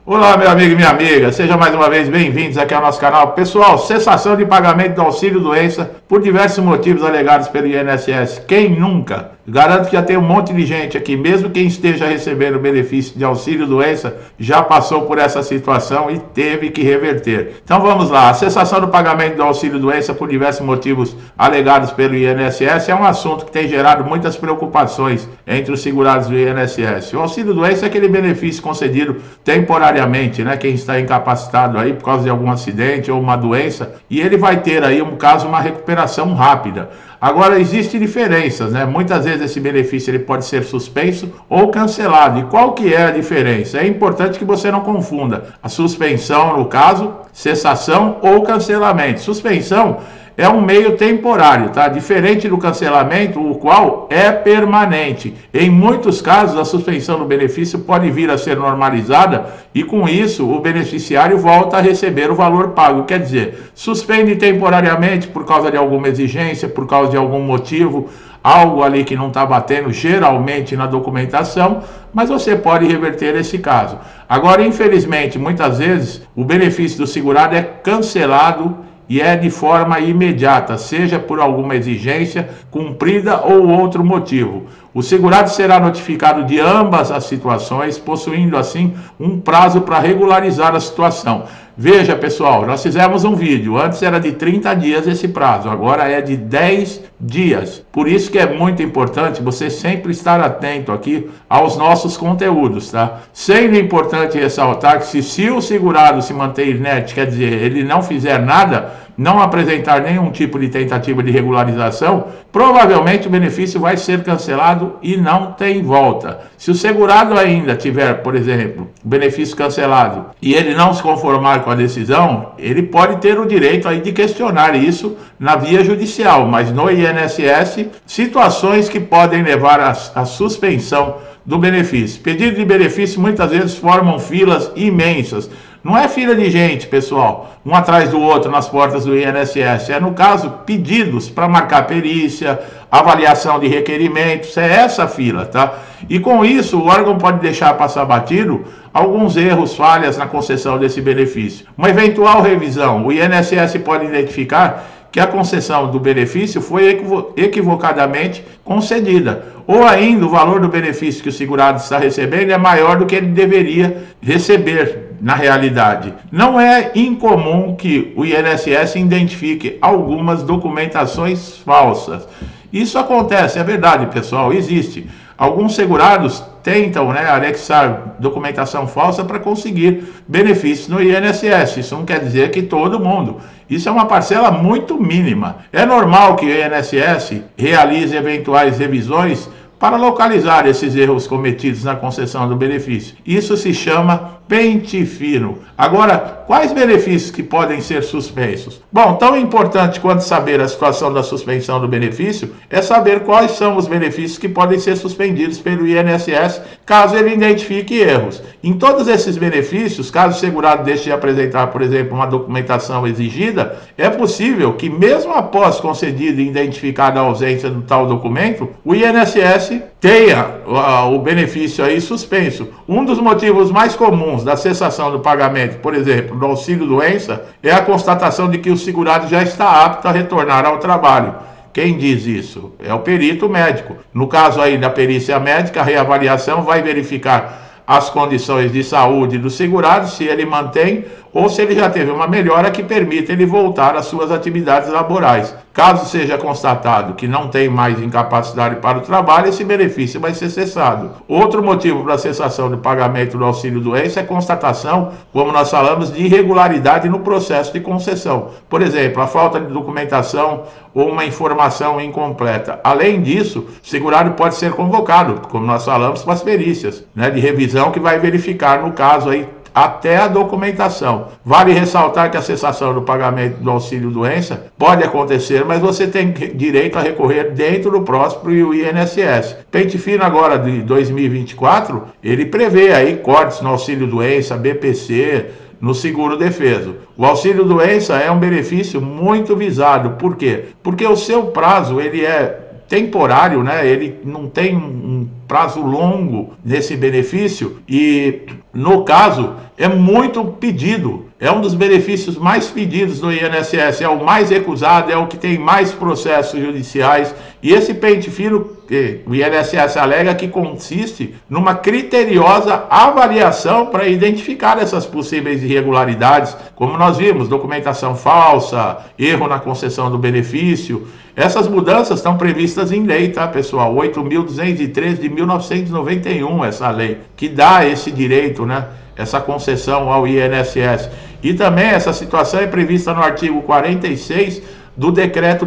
Olá, meu amigo e minha amiga, sejam mais uma vez bem-vindos aqui ao nosso canal. Pessoal, cessação de pagamento do auxílio-doença por diversos motivos alegados pelo INSS. Quem nunca? Garanto que já tem um monte de gente aqui, mesmo quem esteja recebendo benefício de auxílio-doença, já passou por essa situação e teve que reverter. Então vamos lá, a cessação do pagamento do auxílio-doença por diversos motivos alegados pelo INSS é um assunto que tem gerado muitas preocupações entre os segurados do INSS. O auxílio-doença é aquele benefício concedido temporariamente, né? Quem está incapacitado aí por causa de algum acidente ou uma doença, e ele vai ter aí, um caso, uma recuperação rápida. Agora, existem diferenças, né? Muitas vezes esse benefício ele pode ser suspenso ou cancelado. E qual que é a diferença? É importante que você não confunda a suspensão, no caso, cessação ou cancelamento. Suspensão é um meio temporário, tá? Diferente do cancelamento, o qual é permanente. Em muitos casos, a suspensão do benefício pode vir a ser normalizada e, com isso, o beneficiário volta a receber o valor pago. Quer dizer, suspende temporariamente por causa de alguma exigência, por causa de algum motivo, algo ali que não está batendo geralmente na documentação, mas você pode reverter esse caso. Agora, infelizmente, muitas vezes, o benefício do segurado é cancelado e é de forma imediata, seja por alguma exigência cumprida ou outro motivo. O segurado será notificado de ambas as situações, possuindo assim um prazo para regularizar a situação. Veja, pessoal, nós fizemos um vídeo, antes era de 30 dias esse prazo, agora é de 10 dias. Por isso que é muito importante você sempre estar atento aqui aos nossos conteúdos, tá? Sendo importante ressaltar que se o segurado se manter inerte, quer dizer, ele não fizer nada, não apresentar nenhum tipo de tentativa de regularização, provavelmente o benefício vai ser cancelado e não tem volta. Se o segurado ainda tiver, por exemplo, o benefício cancelado e ele não se conformar com a decisão, ele pode ter o direito aí de questionar isso na via judicial, mas no INSS, situações que podem levar à suspensão do benefício. Pedido de benefício muitas vezes formam filas imensas. Não é fila de gente, pessoal, um atrás do outro nas portas do INSS. É, no caso, pedidos para marcar perícia, avaliação de requerimentos, é essa fila, tá? E com isso, o órgão pode deixar passar batido alguns erros, falhas na concessão desse benefício. Uma eventual revisão, o INSS pode identificar que a concessão do benefício foi equivocadamente concedida, ou ainda o valor do benefício que o segurado está recebendo é maior do que ele deveria receber na realidade. Não é incomum que o INSS identifique algumas documentações falsas. Isso acontece, é verdade, pessoal, existe. Alguns segurados tentam, anexar documentação falsa para conseguir benefícios no INSS. Isso não quer dizer que todo mundo. Isso é uma parcela muito mínima. É normal que o INSS realize eventuais revisões para localizar esses erros cometidos na concessão do benefício. Isso se chama pente fino. Agora, quais benefícios que podem ser suspensos? Bom, tão importante quanto saber a situação da suspensão do benefício é saber quais são os benefícios que podem ser suspendidos pelo INSS caso ele identifique erros. Em todos esses benefícios, caso o segurado deixe de apresentar, por exemplo, uma documentação exigida, é possível que, mesmo após concedida e identificada a ausência do tal documento, o INSS tenha o benefício aí suspenso. Um dos motivos mais comuns da cessação do pagamento, por exemplo, do auxílio-doença, é a constatação de que o segurado já está apto a retornar ao trabalho. Quem diz isso? É o perito médico. No caso aí da perícia médica, a reavaliação vai verificar as condições de saúde do segurado, se ele mantém ou se ele já teve uma melhora que permita ele voltar às suas atividades laborais. Caso seja constatado que não tem mais incapacidade para o trabalho, esse benefício vai ser cessado. Outro motivo para a cessação do pagamento do auxílio-doença é constatação, como nós falamos, de irregularidade no processo de concessão. Por exemplo, a falta de documentação ou uma informação incompleta. Além disso, o segurado pode ser convocado, como nós falamos, para as perícias, de revisão que vai verificar, no caso aí, até a documentação. Vale ressaltar que a cessação do pagamento do auxílio-doença pode acontecer, mas você tem direito a recorrer dentro do próprio INSS. Pente fino agora de 2024, ele prevê aí cortes no auxílio-doença, BPC, no seguro-defeso. O auxílio-doença é um benefício muito visado. Por quê? Porque o seu prazo ele é temporário, ele não tem um prazo longo nesse benefício e no caso, é muito pedido. É um dos benefícios mais pedidos do INSS, é o mais recusado, é o que tem mais processos judiciais. E esse pente fino, o INSS alega que consiste numa criteriosa avaliação para identificar essas possíveis irregularidades, como nós vimos, documentação falsa, erro na concessão do benefício. Essas mudanças estão previstas em lei, tá, pessoal? 8.203 de 1991, essa lei, que dá esse direito, né? Essa concessão ao INSS. E também essa situação é prevista no artigo 46 do decreto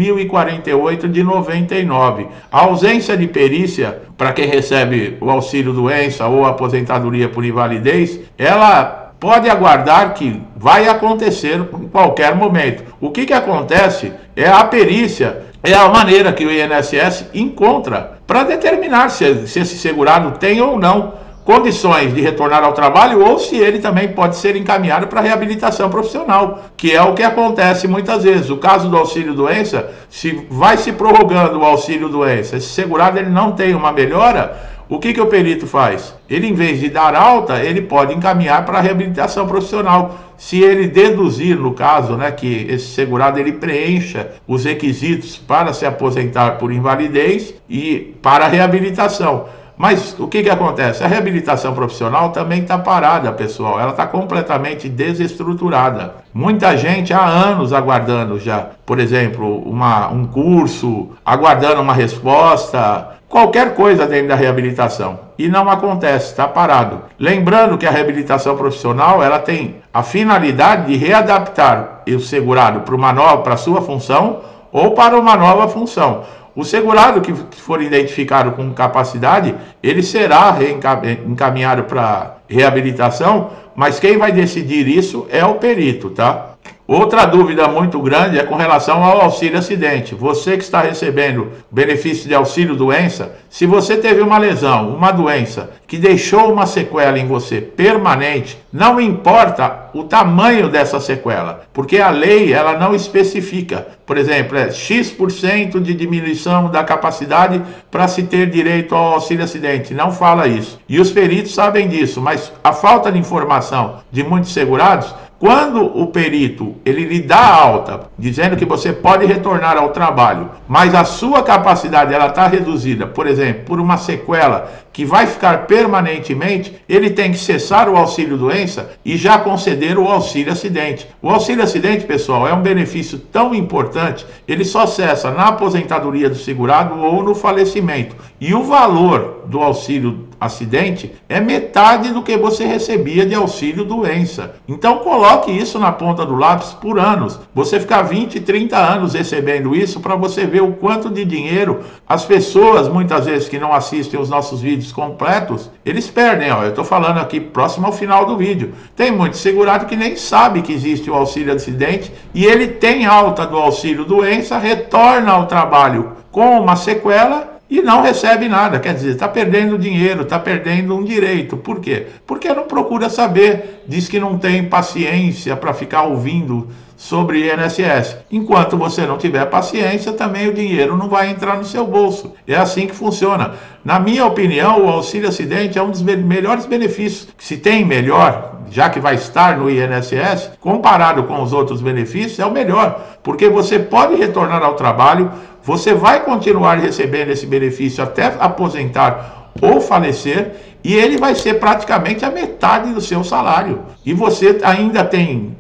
3.048 de 99. A ausência de perícia para quem recebe o auxílio doença ou aposentadoria por invalidez, ela pode aguardar que vai acontecer em qualquer momento. O que acontece é a perícia, é a maneira que o INSS encontra para determinar se esse segurado tem ou não condições de retornar ao trabalho ou se ele também pode ser encaminhado para reabilitação profissional, que é o que acontece muitas vezes. O caso do auxílio-doença, se vai se prorrogando o auxílio-doença, esse segurado ele não tem uma melhora, o que o perito faz? Ele, em vez de dar alta, ele pode encaminhar para a reabilitação profissional. Se ele deduzir, no caso, né, que esse segurado ele preencha os requisitos para se aposentar por invalidez e para a reabilitação. Mas o que acontece? A reabilitação profissional também está parada, pessoal. Ela está completamente desestruturada. Muita gente há anos aguardando já, por exemplo, um curso, aguardando uma resposta, qualquer coisa dentro da reabilitação. E não acontece, está parado. Lembrando que a reabilitação profissional ela tem a finalidade de readaptar o segurado para a sua função ou para uma nova função. O segurado que for identificado com capacidade, ele será encaminhado para reabilitação, mas quem vai decidir isso é o perito, tá? Outra dúvida muito grande é com relação ao auxílio-acidente. Você que está recebendo benefício de auxílio-doença, se você teve uma lesão, uma doença que deixou uma sequela em você permanente, não importa o tamanho dessa sequela, porque a lei ela não especifica. Por exemplo, é X% de diminuição da capacidade para se ter direito ao auxílio-acidente. Não fala isso. E os peritos sabem disso, mas a falta de informação de muitos segurados, quando o perito ele lhe dá alta, dizendo que você pode retornar ao trabalho, mas a sua capacidade ela está reduzida, por exemplo, por uma sequela que vai ficar permanentemente, ele tem que cessar o auxílio-doença e já conceder o auxílio-acidente. O auxílio-acidente, pessoal, é um benefício tão importante, ele só cessa na aposentadoria do segurado ou no falecimento. E o valor do auxílio-acidente é metade do que você recebia de auxílio-doença. Então coloque isso na ponta do lápis por anos. Você ficar 20, 30 anos recebendo isso para você ver o quanto de dinheiro as pessoas, muitas vezes que não assistem os nossos vídeos completos, eles perdem. Ó, eu estou falando aqui próximo ao final do vídeo. Tem muito segurado que nem sabe que existe o auxílio-acidente e ele tem alta do auxílio-doença, retorna ao trabalho com uma sequela e não recebe nada, quer dizer, está perdendo dinheiro, está perdendo um direito. Por quê? Porque não procura saber, diz que não tem paciência para ficar ouvindo sobre INSS. Enquanto você não tiver paciência, também o dinheiro não vai entrar no seu bolso. É assim que funciona. Na minha opinião, o auxílio-acidente é um dos melhores benefícios. Se tem melhor, já que vai estar no INSS, comparado com os outros benefícios, é o melhor, porque você pode retornar ao trabalho, você vai continuar recebendo esse benefício até aposentar ou falecer, e ele vai ser praticamente a metade do seu salário. E você ainda tem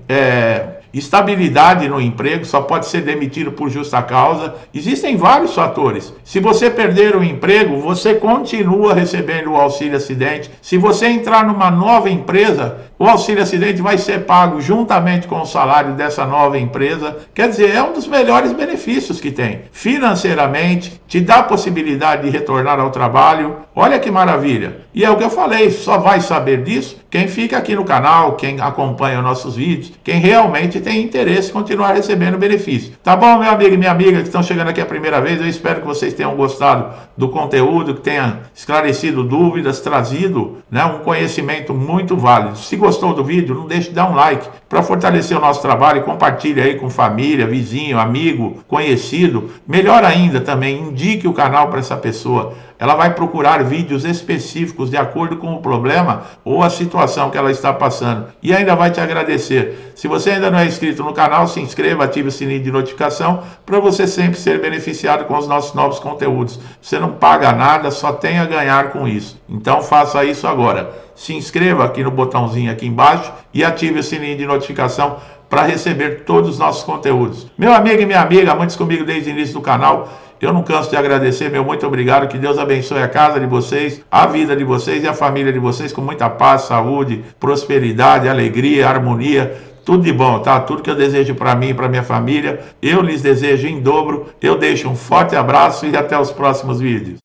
estabilidade no emprego, só pode ser demitido por justa causa. Existem vários fatores. Se você perder o emprego, você continua recebendo o auxílio-acidente. Se você entrar numa nova empresa, o auxílio-acidente vai ser pago juntamente com o salário dessa nova empresa. Quer dizer, é um dos melhores benefícios que tem. Financeiramente, te dá a possibilidade de retornar ao trabalho. Olha que maravilha. E é o que eu falei, só vai saber disso quem fica aqui no canal, quem acompanha nossos vídeos, quem realmente que tem interesse em continuar recebendo benefício. Tá bom, meu amigo e minha amiga que estão chegando aqui a primeira vez? Eu espero que vocês tenham gostado do conteúdo, que tenha esclarecido dúvidas, trazido, né, um conhecimento muito válido. Se gostou do vídeo, não deixe de dar um like para fortalecer o nosso trabalho e compartilhe aí com família, vizinho, amigo, conhecido. Melhor ainda também, indique o canal para essa pessoa. Ela vai procurar vídeos específicos de acordo com o problema ou a situação que ela está passando. E ainda vai te agradecer. Se você ainda não é inscrito no canal, se inscreva, ative o sininho de notificação para você sempre ser beneficiado com os nossos novos conteúdos. Você não paga nada, só tem a ganhar com isso. Então faça isso agora. Se inscreva aqui no botãozinho aqui embaixo e ative o sininho de notificação para receber todos os nossos conteúdos. Meu amigo e minha amiga, muitos comigo desde o início do canal, eu não canso de agradecer, meu muito obrigado, que Deus abençoe a casa de vocês, a vida de vocês e a família de vocês com muita paz, saúde, prosperidade, alegria, harmonia, tudo de bom, tá? Tudo que eu desejo para mim e para minha família, eu lhes desejo em dobro. Eu deixo um forte abraço e até os próximos vídeos.